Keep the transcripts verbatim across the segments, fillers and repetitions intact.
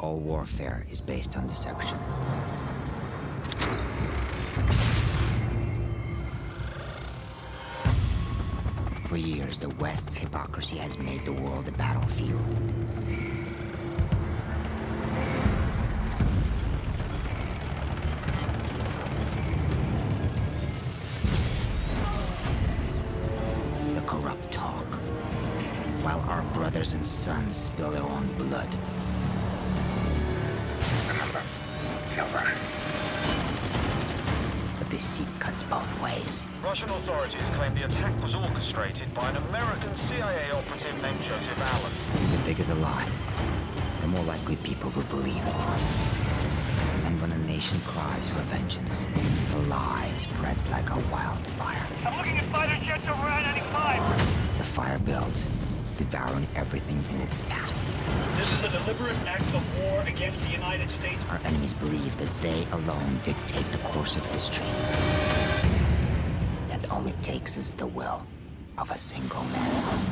All warfare is based on deception. For years, the West's hypocrisy has made the world a battlefield. The corrupt talk, while our brothers and sons spill their own blood. Remember, Silver. The deceit cuts both ways. Russian authorities claim the attack was orchestrated by an American C I A operative named Joseph Allen. The bigger the lie, the more likely people will believe it. And when a nation cries for vengeance, the lie spreads like a wildfire. I'm looking at fighter jets over I ninety-five. The fire builds, devouring everything in its path. This is a deliberate act of war against the United States. Our enemies believe that they alone dictate the course of history. That all it takes is the will of a single man.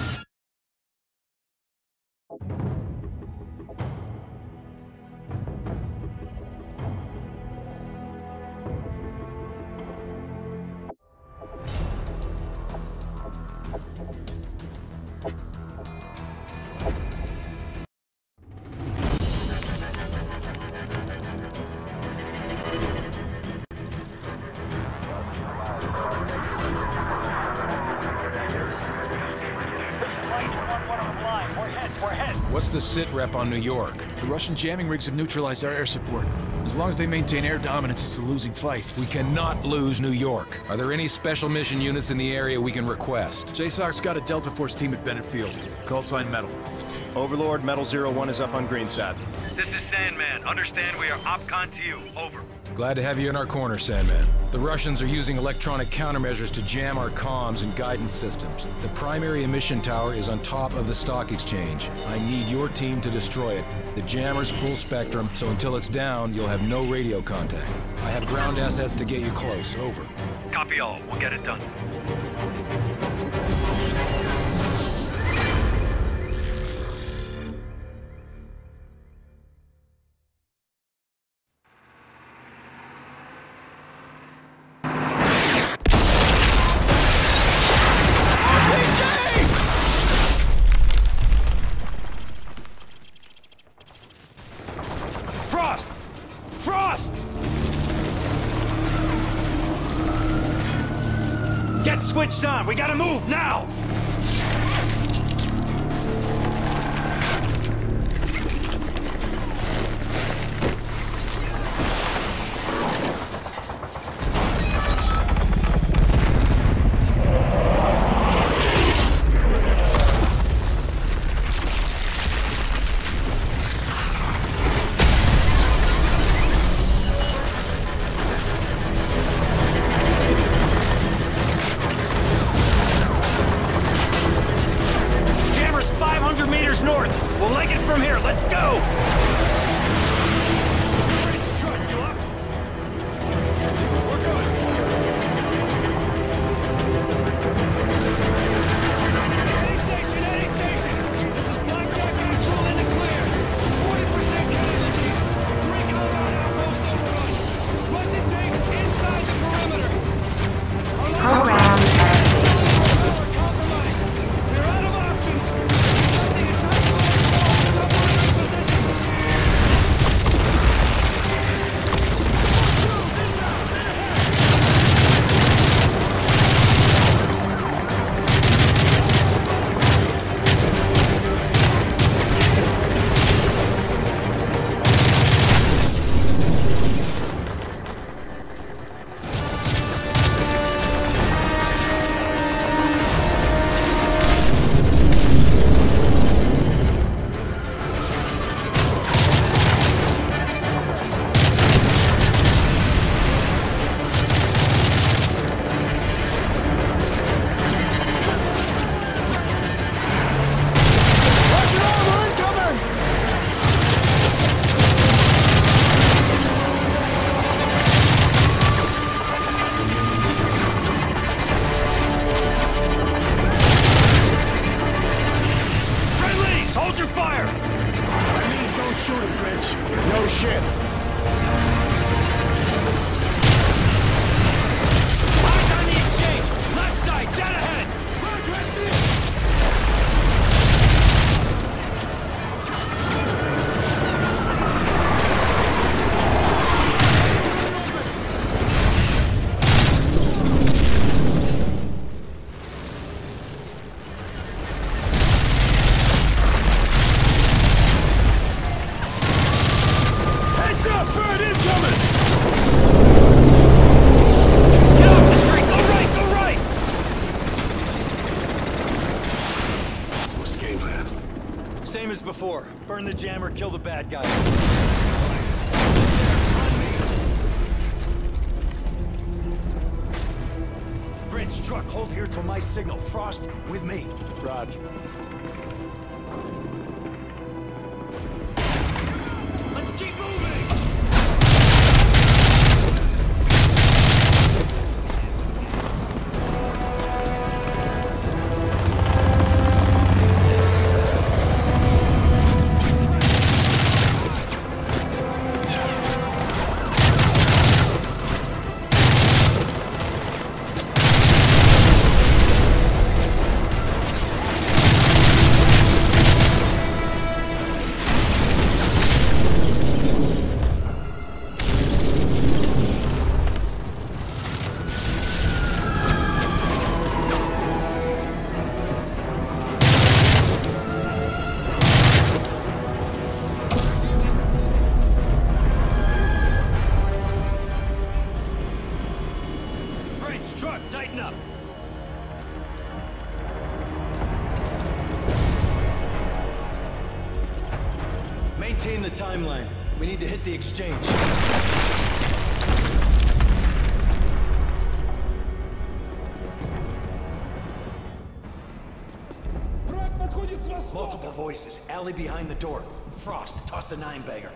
What's the sit rep on New York? The Russian jamming rigs have neutralized our air support. As long as they maintain air dominance, it's a losing fight. We cannot lose New York. Are there any special mission units in the area we can request? J SOC's got a Delta Force team at Bennett Field. Call sign Metal. Overlord, Metal zero one is up on Greenside. This is Sandman. Understand we are OpCon to you. Over. Glad to have you in our corner, Sandman. The Russians are using electronic countermeasures to jam our comms and guidance systems. The primary emission tower is on top of the stock exchange. I need your team to destroy it. The jammer's full spectrum, so until it's down, you'll have no radio contact. I have ground assets to get you close. Over. Copy all. We'll get it done. Frost! Frost! Get switched on! We gotta move, now! Burn the jammer, kill the bad guys. Bridge, truck, hold here till my signal. Frost, with me. Roger. Let's keep moving! Truck, tighten up! Maintain the timeline. We need to hit the exchange. Multiple voices. Alley behind the door. Frost, toss a nine-bagger.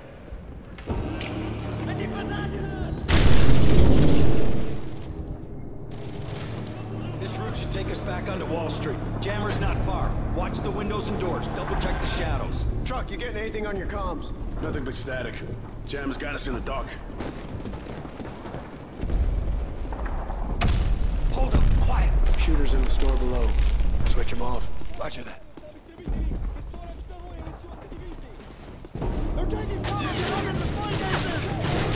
This route should take us back onto Wall Street. Jammer's not far. Watch the windows and doors. Double check the shadows. Truck, you getting anything on your comms? Nothing but static. Jammer's got us in the dark. Hold up, quiet. Shooters in the store below. Switch them off. Roger that. They're taking cover! Get under the display cases!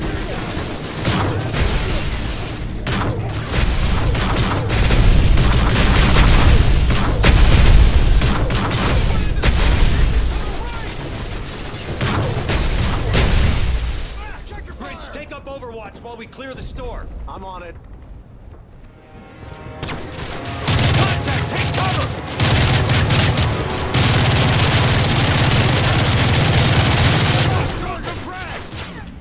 Take up Overwatch while we clear the store. I'm on it. Contact! Take cover! Throw some frags!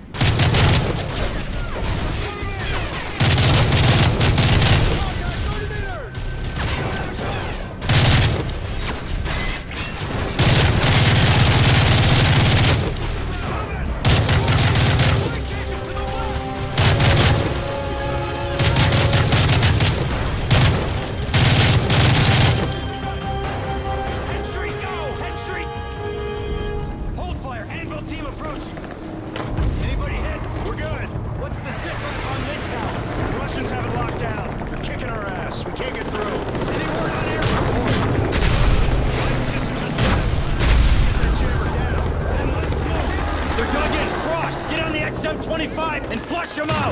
X M twenty-five and flush them out!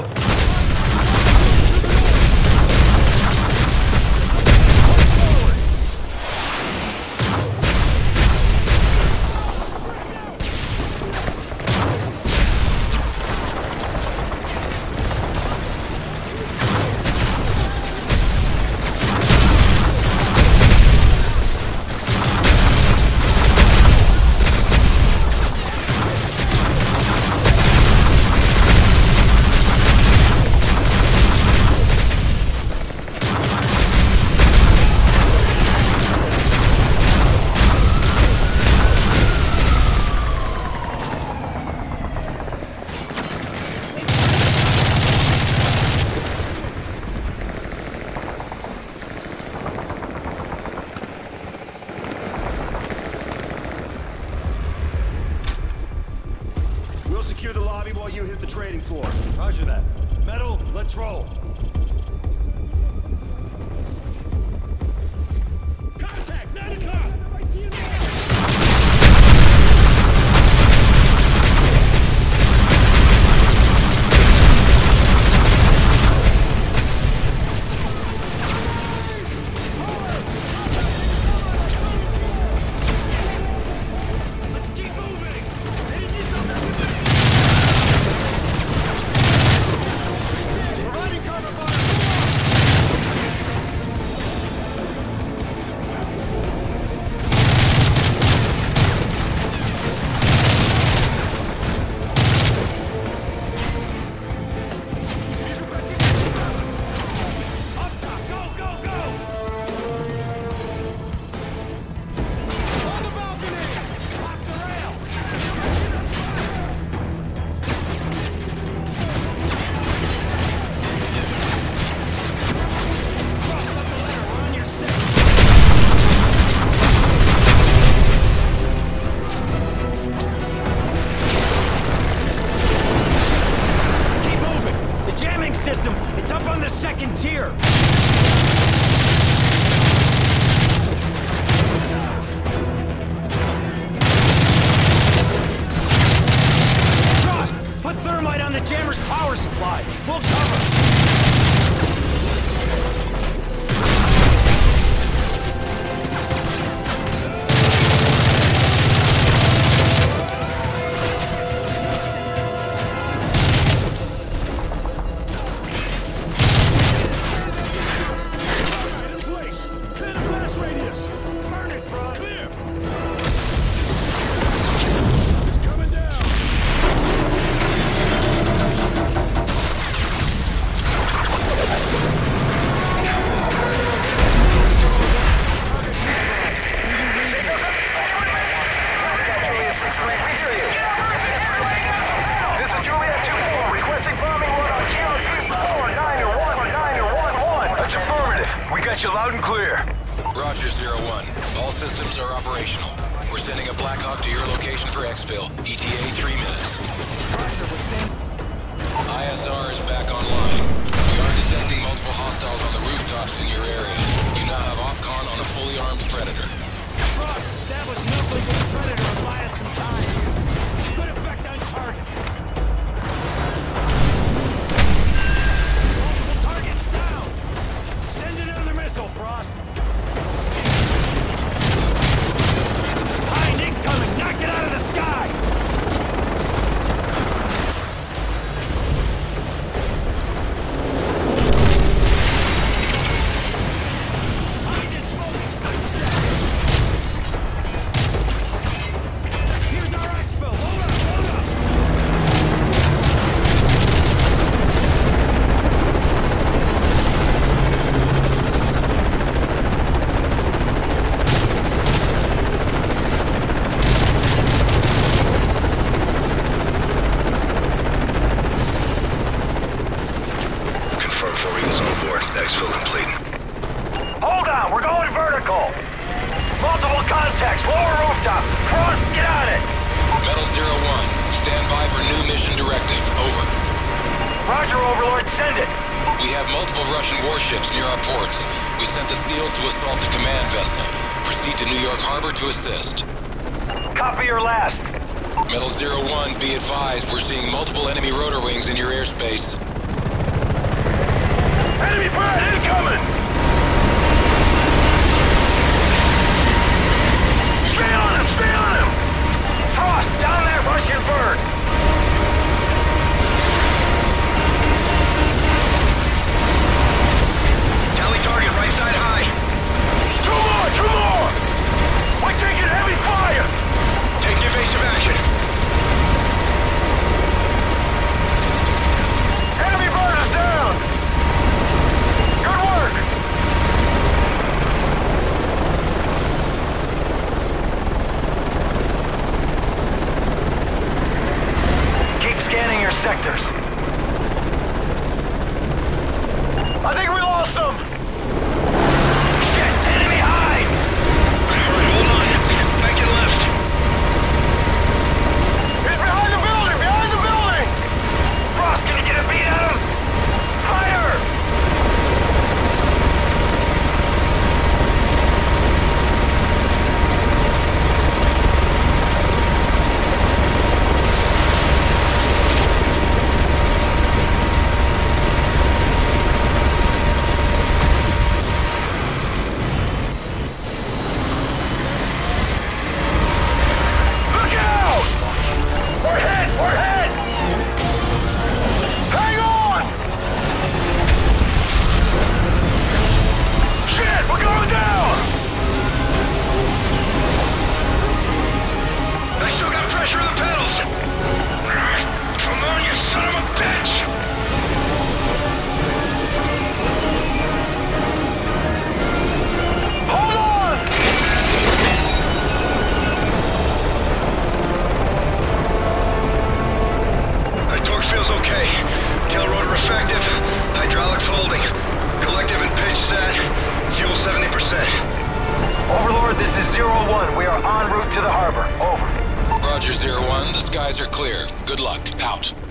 Secure the lobby while you hit the trading floor. Roger that. Metal, let's roll. Contact! nine o'clock! on the second tier! Frost! Put thermite on the jammer's power supply! We'll cover! You loud and clear. Roger, Zero One. All systems are operational. We're sending a Black Hawk to your location for exfil. E T A three minutes. Roger, we're standing. I S R is back online. We are detecting multiple hostiles on the rooftops in your area. You now have OpCon on a fully armed Predator. Frost, establish an uplink with the Predator and buy us some time. Good effect on target. Multiple targets down. Send another missile, Frost. Hind incoming. Knock it out of the sky. Hind is smoking. Good shot. Here's our exfil. Load up, load up. Confirmed four Eagles on board. Exfil complete. Hold on, we're going vertical. Multiple contacts, lower rooftop. Frost, get on it. Metal Zero One, stand by for new mission directive. Over. Roger, Overlord, send it. We have multiple Russian warships near our ports. We sent the SEALs to assault the command vessel. Proceed to New York Harbor to assist. Copy your last. Metal Zero One, be advised, we're seeing multiple enemy rotor wings in your airspace. Enemy bird incoming! Stay on him, stay on him! Frost, down that Russian bird! Tally target, right side high. Two more, two more! We're taking heavy fire! Take evasive action. Enemy bird is down! Good work! Keep scanning your sectors. I think we lost them! Shit! Enemy hide! Alright, hold on. Back and left. He's behind the building! Behind the building! Frost, can you get a beat at him? Fire! Look out! We're hit! We're hit! Hang on! Shit! We're going down! I still got pressure on the pedals! Come on, you son of a bitch! Hold on! My torque feels okay. Tail rotor effective. Hydraulics holding. Collective and pitch set. Fuel seventy percent. Overlord, this is Zero One. We are en route to the harbor. Over. Roger, Zero One, the skies are clear. Good luck. Out.